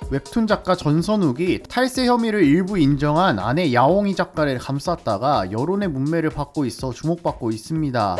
웹툰 작가 전선욱이 탈세 혐의를 일부 인정한 아내 야옹이 작가를 감쌌다가 여론의 문매를 받고 있어 주목받고 있습니다.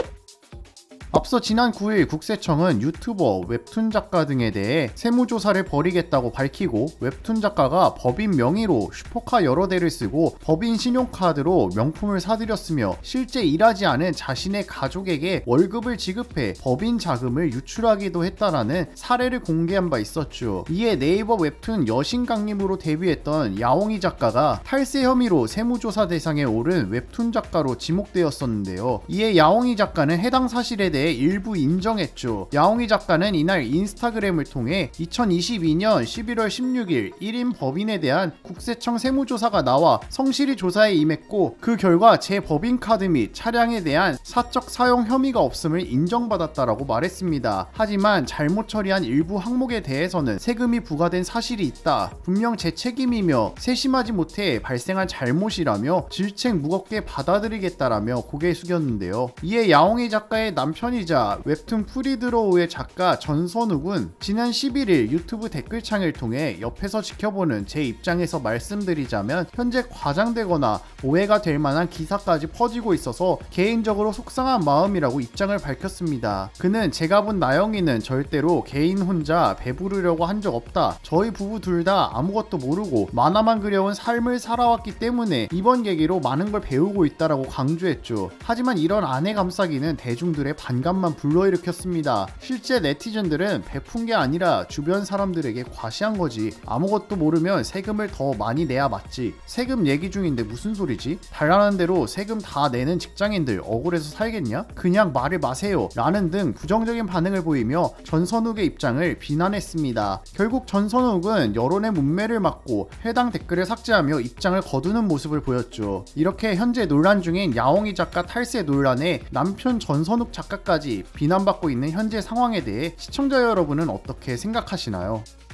앞서 지난 9일 국세청은 유튜버, 웹툰 작가 등에 대해 세무조사를 벌이겠다고 밝히고, 웹툰 작가가 법인 명의로 슈퍼카 여러 대를 쓰고 법인 신용카드로 명품을 사들였으며 실제 일하지 않은 자신의 가족에게 월급을 지급해 법인 자금을 유출하기도 했다라는 사례를 공개한 바 있었죠. 이에 네이버 웹툰 여신강림으로 데뷔했던 야옹이 작가가 탈세 혐의로 세무조사 대상에 오른 웹툰 작가로 지목되었었는데요. 이에 야옹이 작가는 해당 사실에 대해 일부 인정했죠. 야옹이 작가는 이날 인스타그램을 통해 2022년 11월 16일 1인 법인에 대한 국세청 세무조사가 나와 성실히 조사에 임했고, 그 결과 제 법인카드 및 차량에 대한 사적 사용 혐의가 없음을 인정받았다라고 말했습니다. 하지만 잘못 처리한 일부 항목에 대해서는 세금이 부과된 사실이 있다, 분명 제 책임이며 세심하지 못해 발생한 잘못이라며 질책 무겁게 받아들이겠다라며 고개 숙였는데요. 이에 야옹이 작가의 남편이자 웹툰 프리드로우의 작가 전선욱은 지난 11일 유튜브 댓글창을 통해 옆에서 지켜보는 제 입장에서 말씀드리자면 현재 과장되거나 오해가 될 만한 기사까지 퍼지고 있어서 개인적으로 속상한 마음이라고 입장을 밝혔습니다. 그는 제가 본 나영이는 절대로 개인 혼자 배부르려고 한 적 없다, 저희 부부 둘 다 아무것도 모르고 만화만 그려온 삶을 살아왔기 때문에 이번 계기로 많은 걸 배우고 있다라고 강조했죠. 하지만 이런 아내 감싸기는 대중들의 반감만 불러일으켰습니다. 실제 네티즌들은 베푼 게 아니라 주변 사람들에게 과시한 거지, 아무것도 모르면 세금을 더 많이 내야 맞지, 세금 얘기 중인데 무슨 소리지, 달라는 대로 세금 다 내는 직장인들 억울해서 살겠냐, 그냥 말을 마세요 라는 등 부정적인 반응을 보이며 전선욱의 입장을 비난했습니다. 결국 전선욱은 여론의 문매를 맞고 해당 댓글을 삭제하며 입장을 거두는 모습을 보였죠. 이렇게 현재 논란 중인 야옹이 작가 탈세 논란에 남편 전선욱 작가까지 비난받고 있는 현재 상황에 대해 시청자 여러분은 어떻게 생각하시나요?